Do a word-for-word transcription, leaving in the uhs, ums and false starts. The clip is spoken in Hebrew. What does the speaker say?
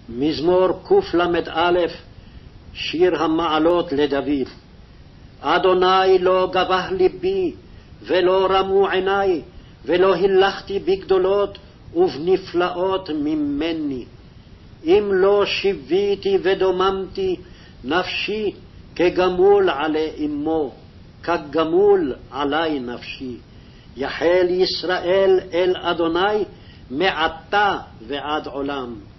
מזמור קל"א, שיר המעלות לדוד. אדוני לא גבה ליבי, ולא רמו עיני, ולא הילכתי בגדולות ובנפלאות ממני. אם לא שיוויתי ודוממתי, נפשי כגמול עלי אמו, כגמול עלי נפשי. יחל ישראל אל אדוני מעתה ועד עולם.